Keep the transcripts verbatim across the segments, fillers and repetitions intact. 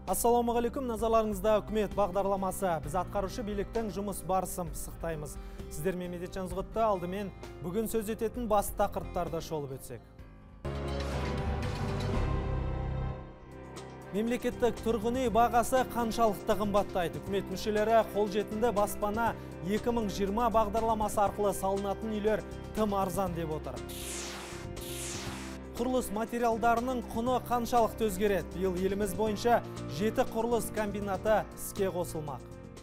Ассаламағалейкум, назарларыңызда үкімет бағдарламасы. Біз атқарушы биліктің жұмыс барысын пысықтаймыз. Сіздермен Медетжан Зұғытты, алдымен бүгін сөз ететін басты тақырыптарды шолып өтсек. Мемлекеттік тұрғын үй бағасы қаншалықты қымбаттайды? Үкімет мүшелері қолжетімді баспана екі мың жиырма бағдарламасы арқылы салынатын үйлер тым арзан деп отыр. Құрылыс материалдарының құны қаншалықты өзгереді? Биыл еліміз бойынша жеті құрылыс комбинаты іске қосылмақ.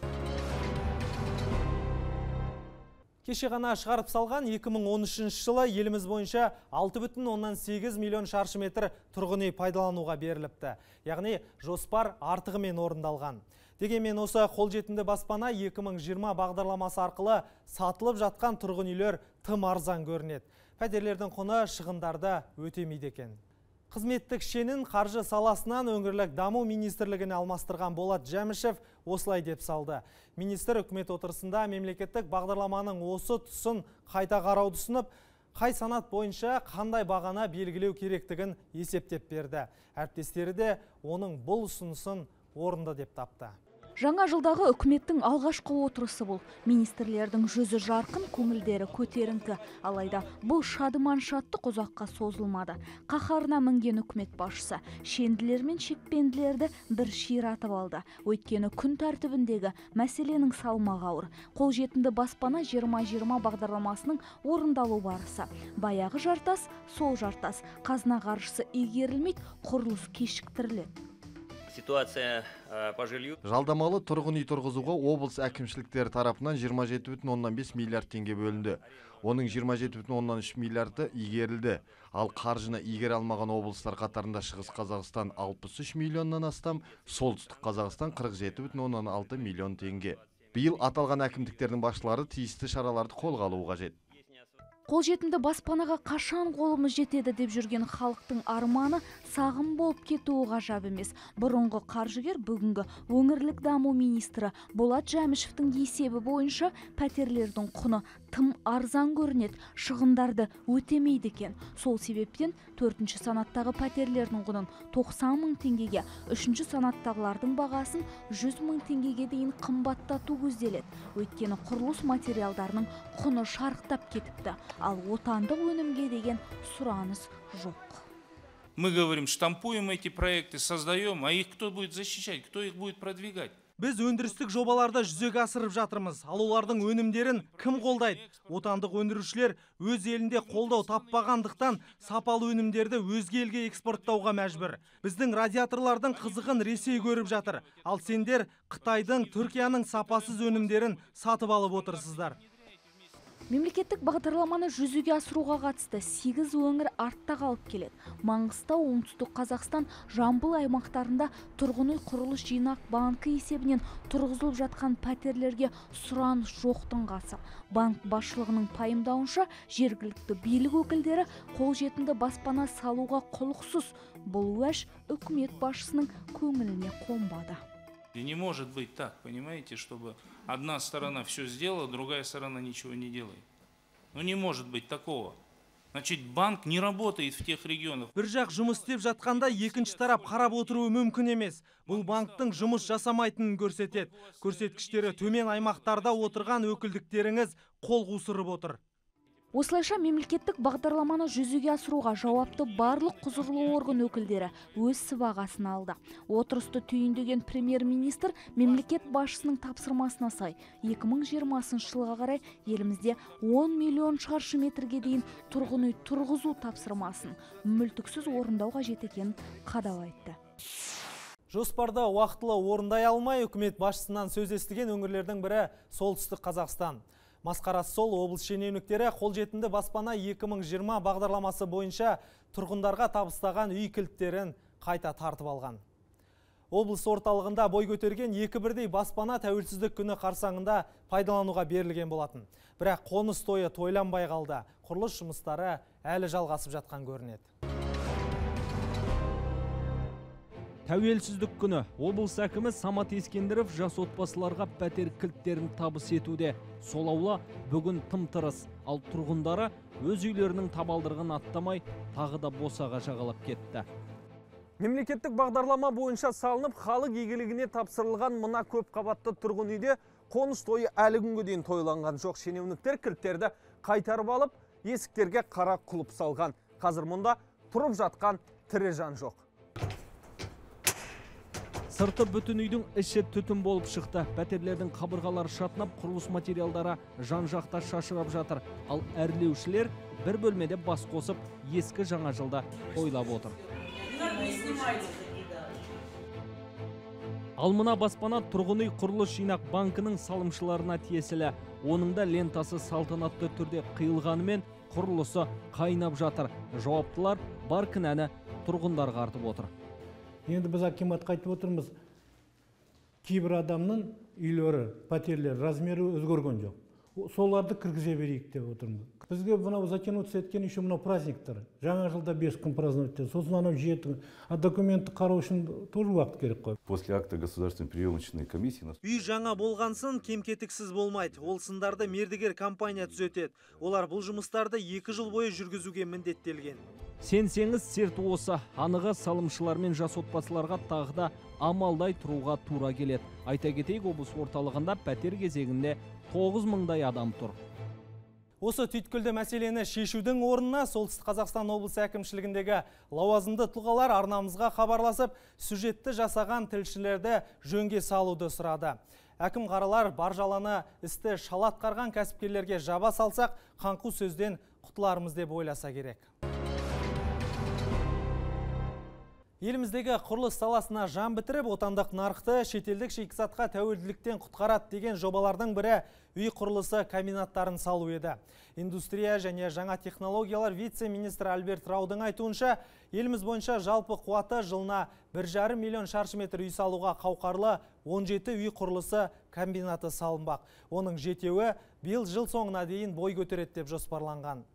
Кеше ғана шығарып салған екі мың он үшінші жылы еліміз бойынша алты бүтін оннан сегіз миллион шаршы метр тұрғын үй пайдалануға беріліпті. Яғни жоспар артығымен орындалған. Дегенмен осы қолжетімді баспана екі мың жиырма бағдарламасы арқылы сатылып жатқан тұрғын үйлер тым арзан көрінеді. Пәтерлердің құны шығындарды өтемейді екен. Қызметтік шенін қаржы саласынан өңірлік даму министрлігіне алмастырған Болат Жәмішев осылай деп салды. Министр үкімет отырысында мемлекеттік бағдарламаның осы тұсын қайта қарауды ұсынып, қай санат бойынша қандай бағана белгілеу керектігін есептеп берді. Әріптестері де оның бұл ұсынысын орынды деп тапты. Жаңа жылдағы үкіметтің алғашқы отырысы бұл. Министрлердің жүзі жарқын, көңілдері көтеріңкі. Алайда бұл шадыман шаттық ұзаққа созылмады. Қаһарына мінген үкімет басшысы шенділер мен шекпенділерді бір ширатып алды. Өйткені күн тәртібіндегі мәселенің салмағы ауыр. Қолжетімді баспана жиырма жиырма бағдарламасының орындалу барысы. Баяғы жартас, сол жартас. Қазына қаржысы игерілмейді, құрылыс кешіктіріледі. Ситуация по жилью. Жалдамалы тұрғын үй тұрғызуға облыс әкімшіліктері тарапынан жиырма жеті бүтін оннан бес миллиард теңге бөлінді. Оның жиырма жеті бүтін оннан үш миллиарды игерілді. Ал қаржыны игере алмаған облыстар қатарында Шығыс Қазақстан алпыс үш миллионнан астам, Солтүстік Қазақстан қырық жеті бүтін оннан алты миллион теңге. Биыл аталған әкімдіктердің басшылары тиісті шараларды қолға алуы қажет. Қолжетімді баспанаға қашан қолымыз жетеді деп жүрген халықтың арманы сағым болып кетуі ғажап емес. Бұрынғы қаржыгер бүгінгі өңірлік даму министрі Болат Жәмішевтің есебі бойынша пәтерлердің құны тым арзан көрінеді, шығындарды өтемейді екен. Сол себептен төртінші санаттағы пәтерлердің құнын тоқсан мың теңгеге, үшінші санаттағылардың бағасын жүз мың теңгеге дейін қымбаттату көзделеді. Өйткені құрылыс материалдарының құны шарықтап кетіпті. Ал отандық өнімге деген сұраныс жоқ. Мы говорим, штампуем эти проекты, создаем, а их кто будет защищать, кто их будет продвигать? Біз өндірістік жобаларды жүзеге асырып жатырмыз. Ал олардың өнімдерін кім қолдайды? Отандық өндірушілер өз елінде қолдау таппағандықтан сапалы өнімдерді өзге елге экспорттауға мәжбүр. Біздің радиаторлардың қызығын Ресей көріп жатыр. Ал сендер Қытайдың, Түркияның сапасыз өнімдерін сатып алып отырсыздар. Мемлекеттік бағдарламаны жүзеге асыруға қатысты сегіз өңір артта қалып келеді. Маңғыстау, Оңтүстік Қазақстан, Жамбыл аймақтарында тұрғын үй құрылыс жинақ банкі есебінен тұрғызылып жатқан пәтерлерге сұраныс жоқтың қасы. Банк басшылығының пайымдауынша жергілікті билік өкілдері қолжетімді баспана салуға құлықсыз. Бұл уәж үкімет басшысының көңіліне қонбады. И не может быть так, понимаете, чтобы одна сторона все сделала, другая сторона ничего не делает. Ну не может быть такого. Значит, банк не работает в тех регионах. Бір жақ жұмыс істеп жатқанда екінші тарап қарап отыруы мүмкін емес. Бұл банктың жұмыс жасамайтынын көрсетеді. Көрсеткіштері төмен аймақтарда отырған өкілдіктеріңіз қол қусырып отыр. Осылайша мемлекеттік бағдарламаны жүзеге асыруға жауапты барлық құзырлы орган өкілдері өз сыбағасын алды. Отырысты түйіндеген премьер-министр мемлекет басшысының тапсырмасына сай екі мың жиырмасыншы жылға қарай елімізде он миллион шаршы метрге дейін тұрғын үй тұрғызу тапсырмасын мүлтіксіз орындау қажет екенін қадап айтты. Жоспарда уақытылы орындай алмай үкімет басшысынан сөз естіген өңірлердің бірі Солтүстік Қазақстан. Масқарасы сол, облыс шенеуніктері қолжетімді баспана екі мың жиырма бағдарламасы бойынша тұрғындарға табыстаған үй кілттерін қайта тартып алған. Облыс орталығында бой көтерген екі бірдей баспана тәуелсіздік күні қарсаңында пайдалануға берілген болатын. Бірақ қоныс тойы тойланбай қалды. Құрылыс жұмыстары әлі жалғасып жатқан көрінеді. Тәуелсіздік күні облыс әкімі Самат Ескендіров жас отбасыларға пәтер кілттерін табыс етуде. Сол аула бүгін тым тырыс, ал тұрғындары өз үйлерінің табалдырығын аттамай тағы да босаға жағалап кетті. Мемлекеттік бағдарлама бойынша салынып, халық игілігіне тапсырылған мына көп қабатты тұрғын үйде қоныс тойы әлі күнге дейін тойланған жоқ. Шенеуніктер кілттерді қайтарып алып, есіктерге қара құлып салған. Қазір мұнда тұрып жатқан тірі жан жоқ. Сырты бүтін үйдің іші түтін болып шықты. Пәтерлердің қабырғалары шатынап, құрылыс материалдары жан-жақта шашырап жатыр. Ал әрлеушілер бір бөлмеде бас қосып, ескі жаңа жылда тойлап отыр. Ал мына баспана тұрғын үй құрылыс жинақ банкінің салымшыларына тиесілі. Оның да лентасы салтанатты түрде қиылғанымен құрылысы қайнап жатыр. Жауаптылар бар кінәні тұрғындарға артып отыр. Енді біз акиматқа айтып отырмыз, кейбір адамның үйлері, пәтерлер размері өзгерген жоқ. Соларды кіргізе берейік деп отырмыз. Бізге мынау затянуться еткен еще мынау праздниктар. Жаңа жылда бес күн праздновать етеді. Сосын анау жеті. А документті қарау үшін тоже уақыт керек қой. После акта государственной приемочной комиссии. Үй жаңа болғансын кем-кетіксіз болмайды. Ол сындарды мердігер компания түзетеді. Олар бұл жұмыстарды екі жыл бойы жүргізуге міндеттелген. Сенсеңіз серті осы. Анығы салымшылар мен жас отбасыларға тағы да амалдай тұруға тура келеді. Айта кетейік, облыс орталығында пәтер кезегінде тоғыз мыңдай адам тұр. Осы түйткілді мәселені шешудің орнына Солтүстік Қазақстан облысы әкімшілігіндегі лауазымды тұлғалар арнамызға хабарласып, сюжетті жасаған тілшілерді жөнге салуды сұрады. Әкім қаралар бар жаланы істі шалатқарған кәсіпкерлерге жаба салсақ, қаңқу сөзден құтылармыз деп ойласа керек. Еліміздегі құрылыс саласына жан бітіріп, отандық нарықты шетелдік шикізатқа тәуелділіктен құтқарады деген жобалардың бірі үй құрылысы комбинаттарын салу еді. Индустрия және жаңа технологиялар вице-министрі Альберт Раудың айтуынша, еліміз бойынша жалпы қуаты жылына бір жарым миллион шаршы метр үй салуға қауқарлы он жеті үй құрылысы комбинаты салынбақ. Оның жетеуі биыл жыл соңына дейін бой көтереді деп жоспарланған.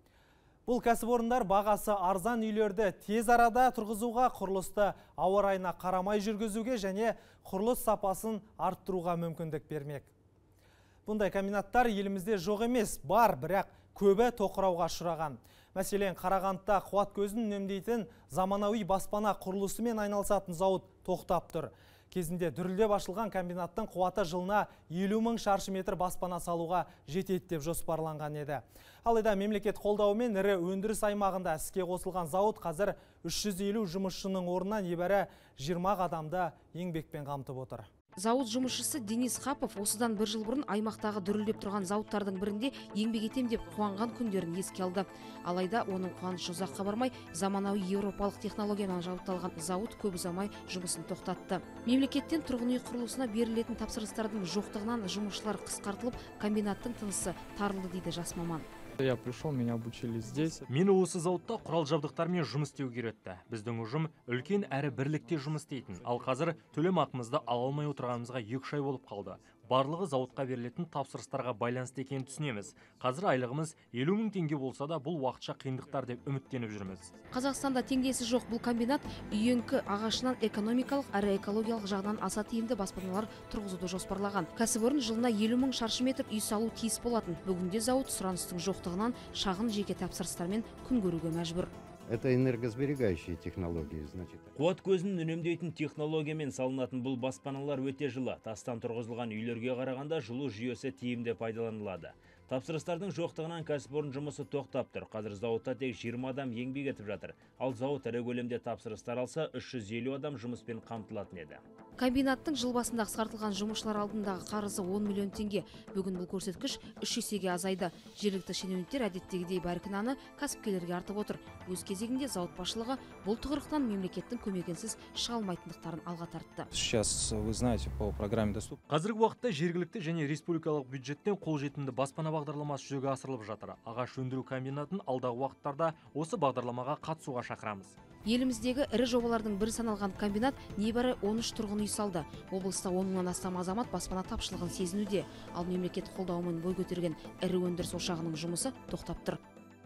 Бұл кәсіпорындар бағасы арзан үйлерді тез арада тұрғызуға, құрылысты ауа райына қарамай жүргізуге және құрылыс сапасын арттыруға мүмкіндік бермек. Бұндай комбинаттар елімізде жоқ емес, бар, бірақ көбі тоқырауға ұшыраған. Мәселен, Қарағандыда қуат көзін үнемдейтін заманауи баспана құрылысымен айналысатын зауыт тоқтап тұр. Кезінде дүрілдеп ашылған комбинаттың қуаты жылына елу мың шаршы метр баспана салуға жетеді деп жоспарланған еді. Алайда мемлекет қолдауымен ірі өндіріс аймағында іске қосылған зауыт қазір үш жүз елу жұмысшының орнына небәрі жиырма адамды еңбекпен қамтып отыр. Зауыт жұмысшысы Денис Хапов осыдан бір жыл бұрын аймақтағы дүрілдеп тұрған зауыттардың бірінде еңбек етем деп қуанған күндерін еске алды. Алайда оның қуанышы ұзаққа бармай, заманауи еуропалық технологиямен жабдықталған зауыт көп ұзамай жұмысын тоқтатты. Мемлекеттен тұрғын үй құрылысына берілетін тапсырыстардың жоқтығынан жұмысшылар қысқартылып, комбинаттың тынысы тарылды дейді жас маман. Я пришел, меня обучили здесь. Мені осы зауытта құрал жабдықтармен жұмыс істеуге үйретті. Біздің ұжым үлкен әрі бірлікте жұмыс істейтін. Ал қазір төлем ақымызды ала алмай отырғанымызға екі үш ай болып қалды. Барлығы зауытқа берілетін тапсырыстарға байланысты екенін түсінеміз. Қазір айлығымыз елу мың теңге болса да, бұл уақытша қиындықтар деп үміттеніп жүрміз. Қазақстанда теңдесі жоқ бұл комбинат үйеңкі ағашынан экономикалық әрі экологиялық жағынан аса тиімді баспаналар тұрғызуды жоспарлаған. Кәсіпорын жылына елу мың шаршы метр үй салу тиіс болатын. Бүгінде зауыт сұраныстың жоқтығынан шағын жеке тапсырыстармен күн көруге мәжбүр. Это энергосберегающие технологии, значит. Қуат көзін үнемдейтін технологиямен салынатын бұл баспаналар өте жылы. Тастан тұрғызылған үйлерге қарағанда жылу жүйесі тиімді пайдаланылады. Тапсырыстардың жоқтығынан кәсіпорын жұмысы тоқтап тұр. Қазір зауытта тек жиырма адам еңбек етіп жатыр. Ал зауыт ірі көлемде тапсырыстар алса, үш жүз елу адам жұмыспен қамтылатын еді. Комбинаттың жыл басында қысқартылған жұмысшылар алдындағы қарызы он миллион теңге. Бүгін бұл көрсеткіш үш есеге азайды. Жергілікті шенеуніктер әдеттегідей бар кінәні кәсіпкерлерге артып отыр. Өз кезегінде зауыт басшылығы бұл тығырықтан мемлекеттің көмегінсіз шыға алмайтындықтарын алға тартты. Сейчас вы знаете по программе доступ. Қазіргі уақытта жергілікті және республикалық бюджеттен қолжетімді баспана бағдарламасы жүзеге асырылып жатыр. Ағаш өндіру комбинатын алдағы уақыттарда осы бағдарламаға қатысуға шақырамыз. Еліміздегі ірі жобалардың бірі саналған комбинат небәрі он үш тұрғын үй салды. Облыста он мыңнан астам азамат баспана тапшылығын сезінуде. Ал мемлекет қолдауымен бой көтерген ірі өндіріс ошағының жұмысы тоқтап тұр.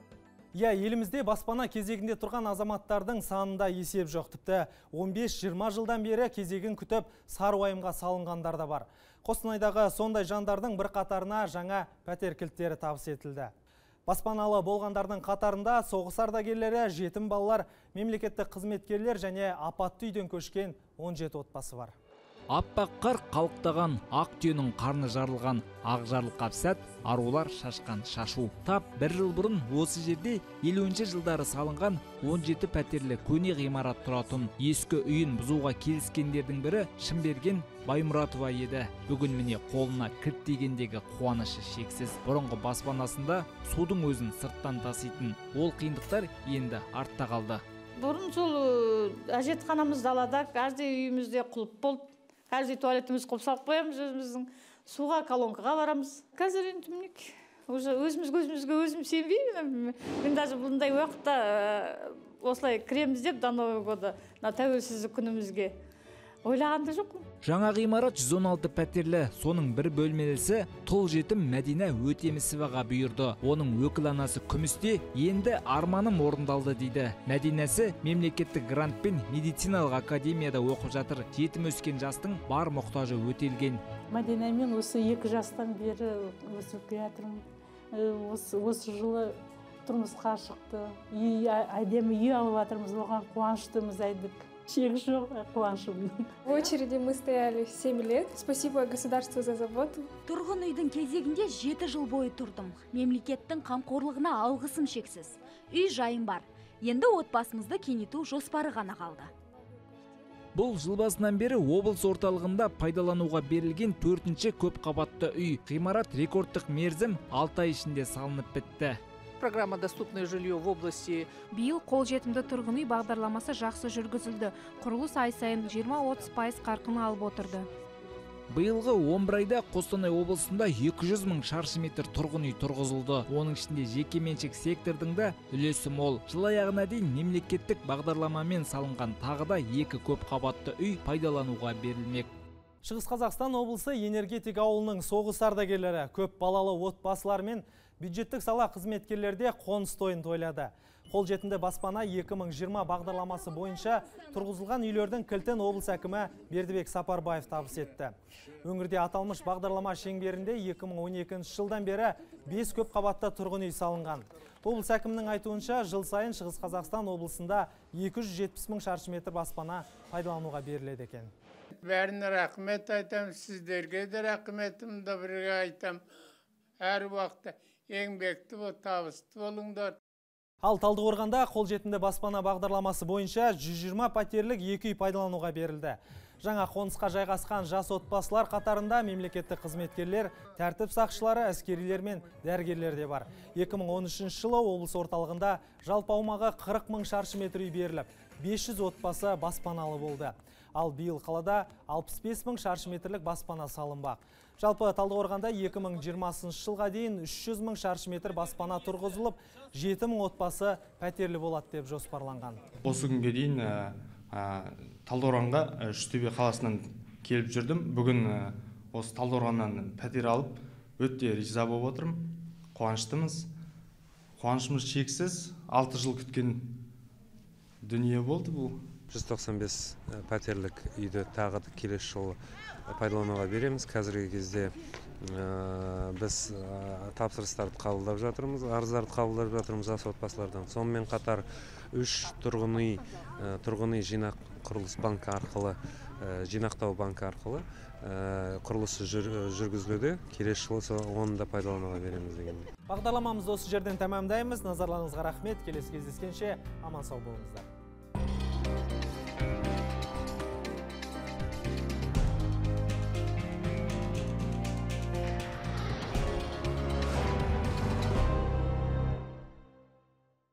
Я, елімізде баспана кезегінде тұрған азаматтардың санында есеп жоқ. Тіпті он бес жиырма жылдан бері кезегін күтіп сары уайымға салынғандар да бар. Қостанайдағы сондай жандардың бір қатарына жаңа пәтер кілттері табыс етілді. Баспаналы болғандардың қатарында соғыс ардагерлері, жетім балалар, мемлекеттік қызметкерлер және апатты үйден көшкен он жеті отбасы бар. Аппақ қар қалықтаған, ақ түйенің қарны жарылған, ақ жарылқап сәт, арулар шашқан шашу. Тап бір жыл бұрын осы жерде елуінші жылдары салынған он жеті пәтерлі көне ғимарат тұратын ескі үйін бұзуға келіскендердің бірі Шымберген Баймұратова еді. Бүгін міне қолына кілт дегендегі қуанышы шексіз. Бұрынғы баспанасында судың өзін сырттан таситын ол қиындықтар енді артта қалды. Бұрын сол әжетханамыз далада, каждый үйімізде құлып болды. Каждый туалетіміз құлып салып қоямыз өзіміздің. Суға, колонкаға барамыз. Қазір енді мінек, өзіміз көзімізге өзім сенбеймін. Мен даже бұндай уақытта осылай кіреміз деп до Нового года, на тәуелсіздік күнімізге ойлағанды жоқпын. Жаңа ғимарат жүз он алты пәтерлі, соның бір бөлмелісі тұл жетім Мәдина Өтемісоваға бұйырды. Оның өкіл анасы Күмісте енді арманым орындалды дейді. Мәдинасы мемлекеттік грантпен медициналық академияда оқып жатыр. Жетім өскен жастың бар мұқтажы өтелген. Мәдинамен осы екі жастан бері өсіп келатырмын. Осы жылы тұрмысқа шықты. Әдемі үй алып жатырмыз, оған қуаныштымыз айдық. В очереди мы стояли семь лет. Спасибо государству за заботу. Тұрғын үйдің кезегінде жеті жыл бойы тұрдым. Мемлекеттің қамқорлығына алғысым шексіз. Үй жайым бар. Енді отбасымызды кеңейту жоспары ғана қалды. Бұл жыл басынан бері облыс орталығында пайдалануға берілген төртінші көп қабатты үй. Ғимарат рекордтық мерзім алты ай ішінде салынып бітті. Программа «Доступное жилье» в области. Биыл қолжетімді тұрғын үй бағдарламасы жақсы жүргізілді. Құрылыс ай сайын жиырма отыз пайыз қарқын алып отырды. Биылғы он бір айда Қостанай облысында екі жүз мың шаршы метр тұрғын үй тұрғызылды. Оның ішінде жекеменшік сектордың да үлесі мол. Жыл аяғына дейін мемлекеттік бағдарламамен салынған тағы да екі көп қабатты үй пайдалануға берілмек. Шығыс Қазақстан облысы энергетик ауылының соғыс ардагерлері көп балалы отбасылар мен бюджеттік сала қызметкерлерде қоныс тойын тойлады. Қолжетімді баспана екі мың жиырма бағдарламасы бойынша тұрғызылған үйлердің кілтін облыс әкімі Бердібек Сапарбаев табыс етті. Өңірде аталмыш бағдарлама шеңберінде екі мың он екінші жылдан бері бес көп қабатты тұрғын үй салынған. Облыс әкімінің айтуынша жыл сайын Шығыс Қазақстан облысында екі жүз жетпіс мың шаршы метр баспана пайдалануға беріледі екен. Бәріне рахмет айтам, сіздерге де рахметімді бірге айтам. Әр уақытта еңбекті бол, табысты болыңдар. Ал Талдықорғанда қолжетімді баспана бағдарламасы бойынша жүз жиырма пәтерлік екі үй пайдалануға берілді. Жаңа қонысқа жайғасқан жас отбасылар қатарында мемлекеттік қызметкерлер, тәртіп сақшылары, әскерилер мен дәрігерлер де бар. екі мың он үшінші жылы облыс орталығында жалпы аумағы қырық мың шаршы метр үй беріліп, бес жүз отбасы баспаналы болды. Ал биыл қалада алпыс бес мың шаршы метрлік баспана салынбақ. Жалпы Талдықорғанда екі мың жиырмасыншы жылға дейін үш жүз мың шаршы метр баспана тұрғызылып, жеті мың отбасы пәтерлі болады деп жоспарланған. Осы күнге дейін Талдықорғанға Үштөбе қаласынан келіп жүрдім. Бүгін осы Талдықорғаннан пәтер алып, өте риза болып отырмын. Қуаныштымыз. Қуанышымыз шексіз. алты жыл күткен дүние болды бұл. жүз тоқсан бес пәтерлік үйді тағы келесі жылы пайдалануға береміз. Қазіргі кезде біз тапсырыстарды қабылдап жатырмыз, арыздарды қабылдап жатырмыз жас отбасылардан. Сонымен қатар үш тұрғын үй тұрғын үй жинақ құрылыс банкі арқылы, жинақтау банкі арқылы құрылысы жүргізілуде. Келесі жылы оны да пайдалануға береміз деген. Бағдарламамызды осы жерден тәмамдаймыз. Назарларыңызға рахмет. Келесі кездескенше аман сау болыңыздар.